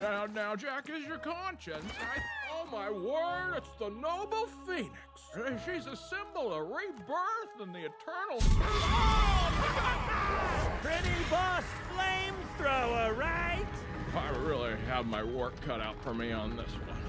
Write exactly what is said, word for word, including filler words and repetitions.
Now, now, Jack is your conscience. I, oh my word, it's the Noble Phoenix. She's a symbol of rebirth and the eternal. Oh! Pretty boss flamethrower, right? I really have my work cut out for me on this one.